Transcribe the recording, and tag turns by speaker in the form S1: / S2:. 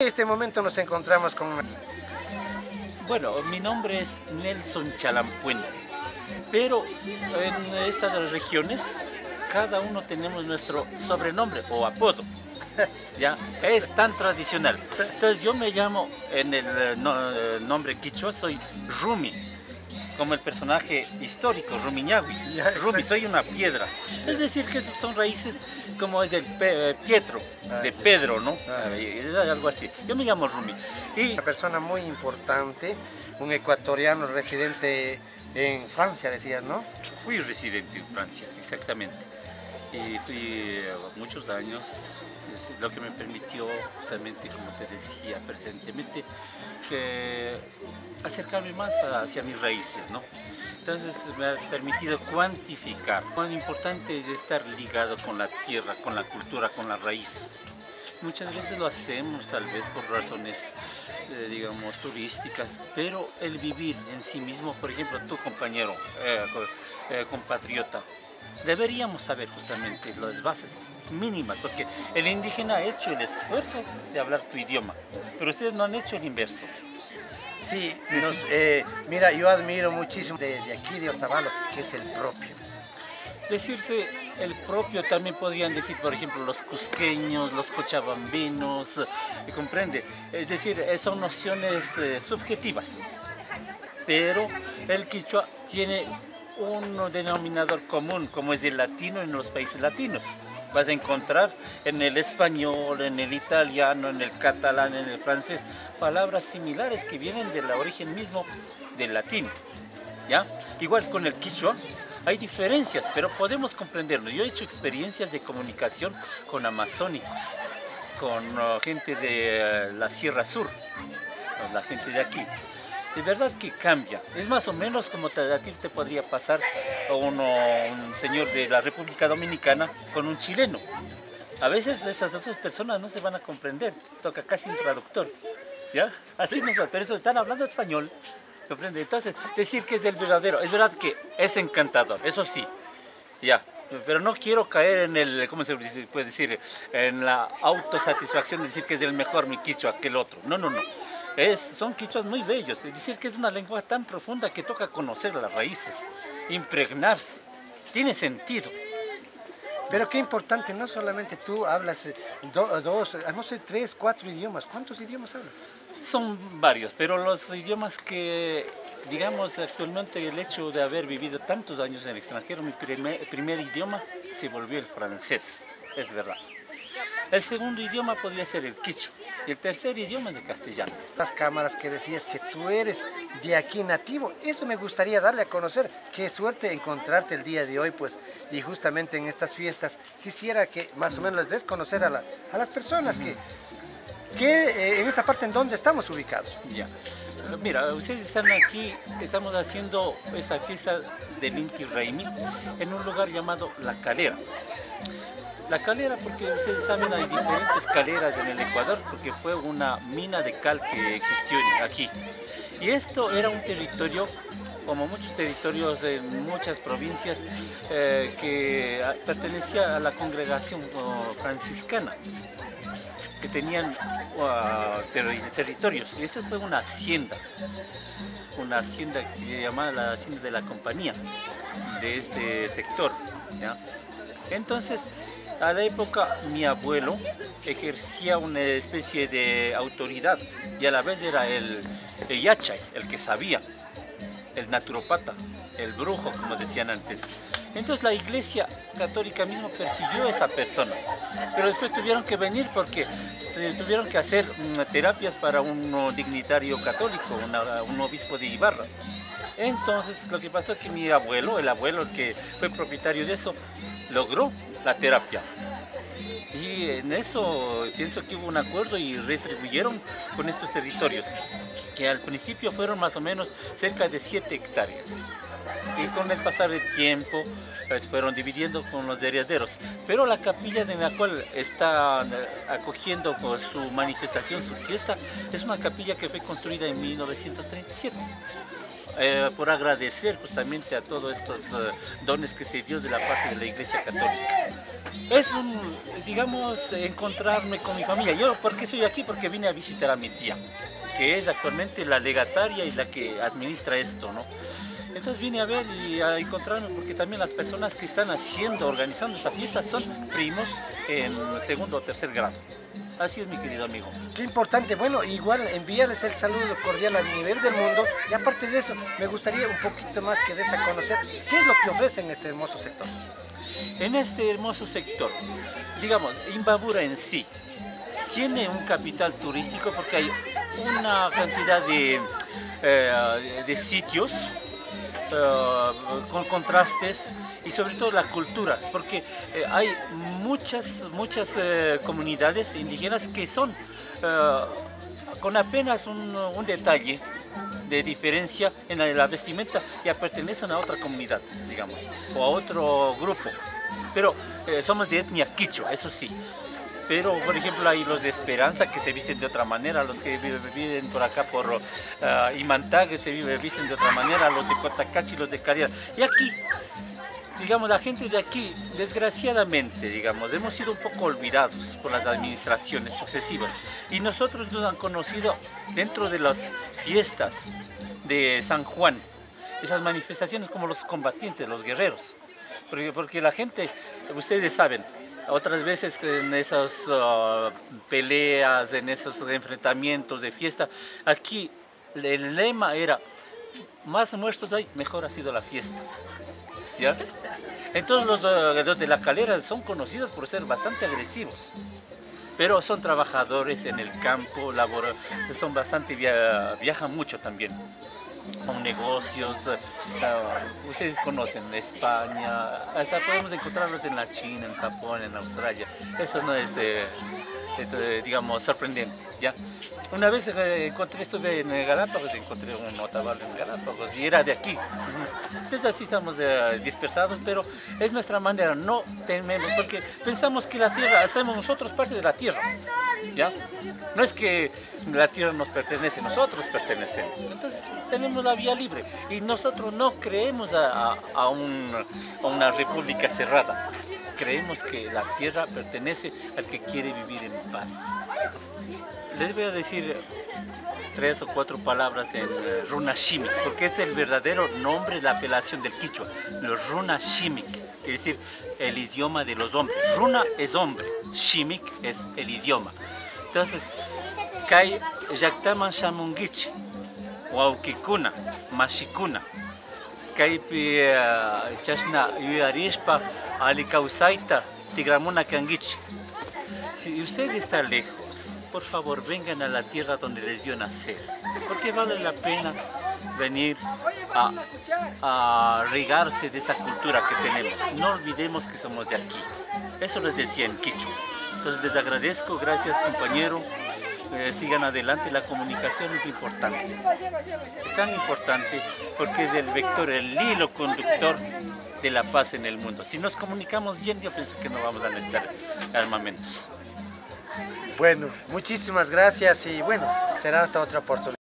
S1: En este momento nos encontramos con...
S2: Bueno, mi nombre es Nelson Chalampuente, pero en estas regiones cada uno tenemos nuestro sobrenombre o apodo. ¿Ya? Es tan tradicional. Entonces yo me llamo en el nombre quichua, soy Rumi, como el personaje histórico, Rumiñahui. Rumi, soy una piedra. Es decir, que son raíces como es el Pietro, de Pedro, ¿no? Es algo así. Yo me llamo Rumi. Y
S1: una persona muy importante, un ecuatoriano residente en Francia, decías, ¿no?
S2: Fui residente en Francia, exactamente. Y fui muchos años, lo que me permitió justamente, como te decía presentemente, acercarme más hacia mis raíces, ¿no? Entonces me ha permitido cuantificar cuán importante es estar ligado con la tierra, con la cultura, con la raíz. Muchas veces lo hacemos tal vez por razones, digamos, turísticas, pero el vivir en sí mismo, por ejemplo, tu compañero, compatriota, deberíamos saber justamente las bases mínimas, porque el indígena ha hecho el esfuerzo de hablar tu idioma, pero ustedes no han hecho el inverso.
S1: Sí, mira, yo admiro muchísimo de aquí, de Otavalo, que es el propio.
S2: Decirse el propio también podrían decir, por ejemplo, los cusqueños, los cochabambinos, ¿comprende? Es decir, son nociones subjetivas, pero el quichua tiene un denominador común, como es el latino en los países latinos. Vas a encontrar en el español, en el italiano, en el catalán, en el francés, palabras similares que vienen del origen mismo del latín, ¿ya? Igual con el quichua, hay diferencias, pero podemos comprenderlo. Yo he hecho experiencias de comunicación con amazónicos, con gente de la Sierra Sur, la gente de aquí. De verdad que cambia. Es más o menos como a ti te podría pasar un señor de la República Dominicana con un chileno. A veces esas otras personas no se van a comprender, toca casi un traductor, ¿ya? Así nos va, pero eso están hablando español, ¿comprende? Entonces, decir que es el verdadero, es verdad que es encantador, eso sí, ya. Pero no quiero caer en el, ¿cómo se puede decir? En la autosatisfacción de decir que es el mejor mi quichua que el otro. No, no, no. Son quichuas muy bellos, es decir, que es una lengua tan profunda que toca conocer las raíces, impregnarse, tiene sentido.
S1: Pero qué importante, no solamente tú hablas no sé, 3, 4 idiomas. ¿Cuántos idiomas hablas?
S2: Son varios, pero los idiomas que, digamos, actualmente el hecho de haber vivido tantos años en el extranjero, mi primer idioma se volvió el francés, es verdad. El segundo idioma podría ser el quichua y el tercer idioma es el castellano.
S1: Las cámaras que decías que tú eres de aquí nativo, eso me gustaría darle a conocer. Qué suerte encontrarte el día de hoy, pues, y justamente en estas fiestas. Quisiera que más o menos les des conocer a las personas que en esta parte en donde estamos ubicados.
S2: Ya. Mira, ustedes están aquí, estamos haciendo esta fiesta del Inti Raymi en un lugar llamado La Calera. La calera, porque ustedes saben, hay diferentes caleras en el Ecuador, porque fue una mina de cal que existió aquí. Y esto era un territorio, como muchos territorios en muchas provincias, que pertenecía a la congregación franciscana, que tenían territorios. Y esto fue una hacienda que se llamaba la hacienda de la compañía de este sector, ¿ya? Entonces, a la época mi abuelo ejercía una especie de autoridad y a la vez era el yachay, el que sabía, el naturopata, el brujo, como decían antes. Entonces la iglesia católica mismo persiguió a esa persona, pero después tuvieron que venir porque tuvieron que hacer terapias para un dignitario católico, un obispo de Ibarra. Entonces lo que pasó es que mi abuelo, el que fue propietario de eso, logró la terapia. Y en eso pienso que hubo un acuerdo y retribuyeron con estos territorios, que al principio fueron más o menos cerca de 7 hectáreas. Y con el pasar del tiempo pues, fueron dividiendo con los herederos. Pero la capilla de la cual está acogiendo por su manifestación, su fiesta, es una capilla que fue construida en 1937. Por agradecer justamente a todos estos dones que se dio de la parte de la Iglesia Católica. es digamos, encontrarme con mi familia. Yo, ¿por qué estoy aquí? Porque vine a visitar a mi tía, que es actualmente la legataria y la que administra esto, ¿no? Entonces vine a ver y a encontrarme, porque también las personas que están organizando esta fiesta son primos en segundo o tercer grado. Así es, mi querido amigo.
S1: Qué importante. Bueno, igual enviarles el saludo cordial a nivel del mundo. Y aparte de eso, me gustaría un poquito más que des a conocer qué es lo que ofrecen en este hermoso sector.
S2: En este hermoso sector, digamos, Imbabura en sí tiene un capital turístico porque hay una cantidad de sitios con contrastes y sobre todo la cultura, porque hay muchas comunidades indígenas que son con apenas un detalle de diferencia en la vestimenta, ya pertenecen a otra comunidad, digamos, o a otro grupo, pero somos de etnia quichua, eso sí. Pero, por ejemplo, hay los de Esperanza que se visten de otra manera, los que viven por acá por Imantá que se visten de otra manera, los de Cotacachi, los de Cariar. Y aquí, digamos, la gente de aquí, desgraciadamente, digamos, hemos sido un poco olvidados por las administraciones sucesivas. Y nosotros nos han conocido dentro de las fiestas de San Juan, esas manifestaciones como los combatientes, los guerreros. Porque la gente, ustedes saben, otras veces en esas peleas, en esos enfrentamientos de fiesta, aquí el lema era, más muertos hay, mejor ha sido la fiesta. ¿Ya? Entonces los de la Calera son conocidos por ser bastante agresivos, pero son trabajadores en el campo, son bastante, viajan mucho también. Con negocios, ustedes conocen España, hasta podemos encontrarlos en la China, en Japón, en Australia. Eso no es, digamos, sorprendente, ¿ya? Una vez estuve en Galápagos, encontré un otavalo en Galápagos y era de aquí. Entonces así estamos dispersados, pero es nuestra manera, no tememos, porque pensamos que la tierra, hacemos nosotros parte de la tierra, ¿ya? No es que la tierra nos pertenece, nosotros pertenecemos. Entonces tenemos la vía libre y nosotros no creemos a una república cerrada. Creemos que la tierra pertenece al que quiere vivir en paz. Les voy a decir 3 o 4 palabras en Runa Shimik, porque es el verdadero nombre, la apelación del quichua, los Runa Shimik, es decir, el idioma de los hombres. Runa es hombre, Shimik es el idioma. Entonces, Kai Yaktaman Shamungichi, Waukikuna, Mashikuna, Kai Chashna Yuarishpa, Alikausaita, Tigramuna Kangichi. Si usted está lejos, por favor vengan a la tierra donde les vio nacer, porque vale la pena venir a regarse de esa cultura que tenemos. No olvidemos que somos de aquí. Eso les decía en quichua. Entonces les agradezco, gracias compañero. Sigan adelante, la comunicación es importante. Es tan importante porque es el vector, el hilo conductor de la paz en el mundo. Si nos comunicamos bien, yo pienso que no vamos a necesitar armamentos.
S1: Bueno, muchísimas gracias y bueno, será hasta otra oportunidad.